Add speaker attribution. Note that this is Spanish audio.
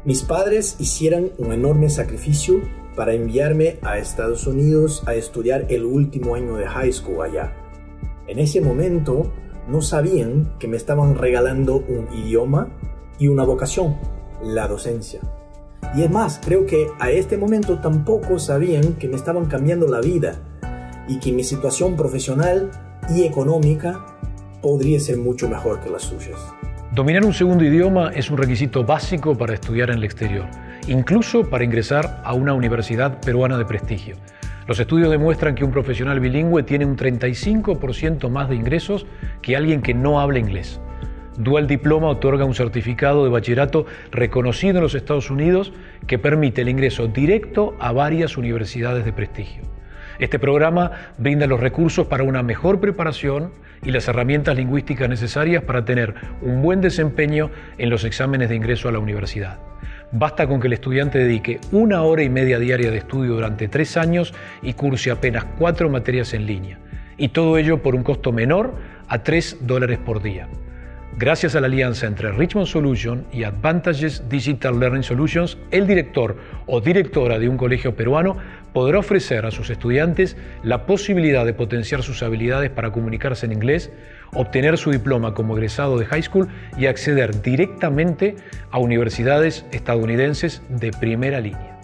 Speaker 1: Mis padres hicieron un enorme sacrificio para enviarme a Estados Unidos a estudiar el último año de high school allá. En ese momento no sabían que me estaban regalando un idioma y una vocación, la docencia. Y es más, creo que a este momento tampoco sabían que me estaban cambiando la vida y que mi situación profesional y económica podría ser mucho mejor que las suyas.
Speaker 2: Dominar un segundo idioma es un requisito básico para estudiar en el exterior, incluso para ingresar a una universidad peruana de prestigio. Los estudios demuestran que un profesional bilingüe tiene un 35% más de ingresos que alguien que no habla inglés. Dual Diploma otorga un certificado de bachillerato reconocido en los Estados Unidos que permite el ingreso directo a varias universidades de prestigio. Este programa brinda los recursos para una mejor preparación y las herramientas lingüísticas necesarias para tener un buen desempeño en los exámenes de ingreso a la universidad. Basta con que el estudiante dedique 1 hora y media diaria de estudio durante 3 años y curse apenas 4 materias en línea. Y todo ello por un costo menor a $3 por día. Gracias a la alianza entre Richmond Solutions y Advantages Digital Learning Solutions, el director o directora de un colegio peruano podrá ofrecer a sus estudiantes la posibilidad de potenciar sus habilidades para comunicarse en inglés, obtener su diploma como egresado de high school y acceder directamente a universidades estadounidenses de primera línea.